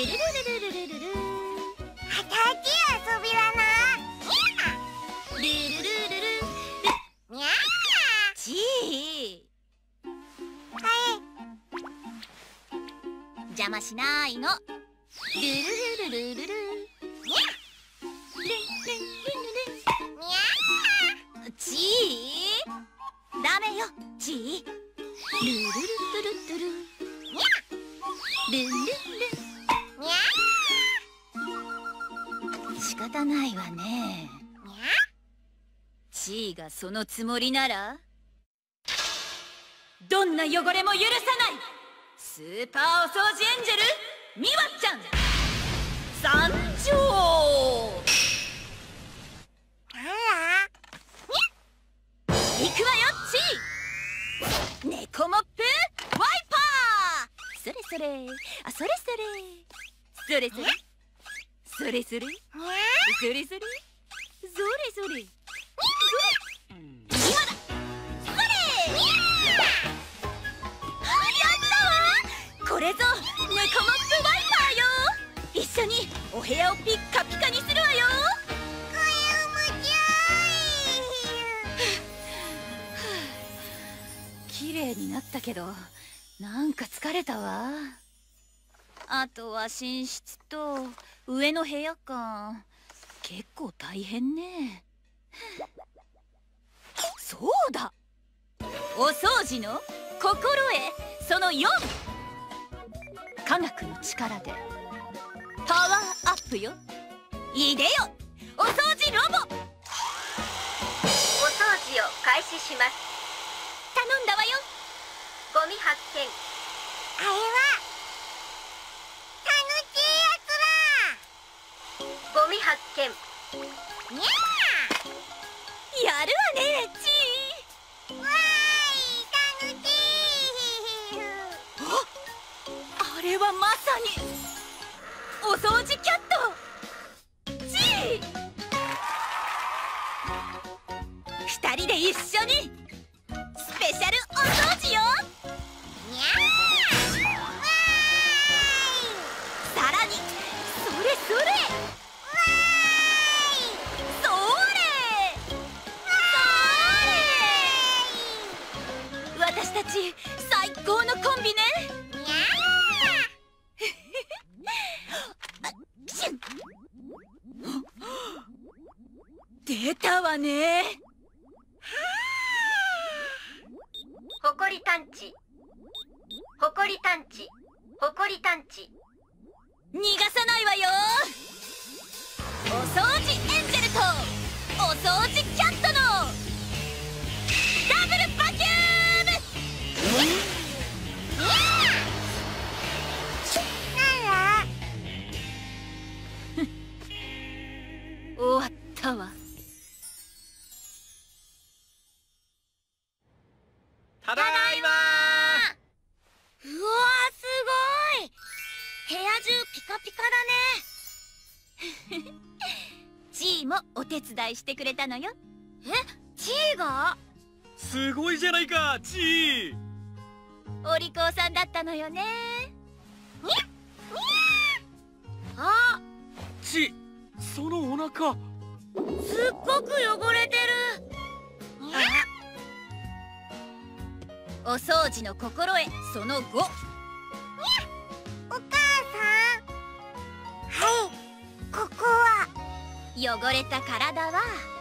ルルルルルルルル。 新しい遊びだな。 ルルルルル。 にゃちー。 ー。はい。 邪魔しないの。ルルルルルルル。ルンルンルンルンルン。ちー。ダメよ、ちー。ルルルルルルル。ルンルンルン。 にゃ仕方ないわね。 ー。にゃちーがそのつもりならどんな汚れも許さないスーパーお掃除エンジェルミワちゃん参上。 あら。 行くわよちー。猫モップワイパー。それそれ、あ、それそれ、それそれ、それそれ、 にゃそれそれ、それそれ、今だ。それ。やったわ。これぞ猫モップワイパーよ。一緒にお部屋をピッカピカにするわよ。 これ面白い。 綺麗になったけどなんか疲れたわ。あとは寝室と上の部屋か。結構大変ね。そうだ、お掃除の心得その4。科学の力でパワーアップよ。いでよお掃除ロボ。お掃除を開始します。頼んだわよ。ゴミ発見。 あれは楽しいやつゴミ発見。 だ。にゃやるわねちー。わーい、楽しい。 ー。あれはまさにお掃除キャットちー。二人で一緒にスペシャルお掃除よ。 にゃー。わさらにそれそれ、それそれ。私たち最高のコンビね。 ーい。にゃシュン。出たわね。ほこり探知、ほこり探知、ほこり探知。逃がさないわよ。お掃除エンジェルとお掃除キャットのダブルバキューム。 なんだ。 終わったわ。 ただいまうわー、すごい。部屋中ピカピカだね。チーもお手伝いしてくれたのよ。え、チーが？ すごいじゃないか、チー。 お利口さんだったのよね。あ、 チ、そのお腹。 すっごく汚れてる。お掃除の心得その5。 お母さん。はい、ここは汚れた体は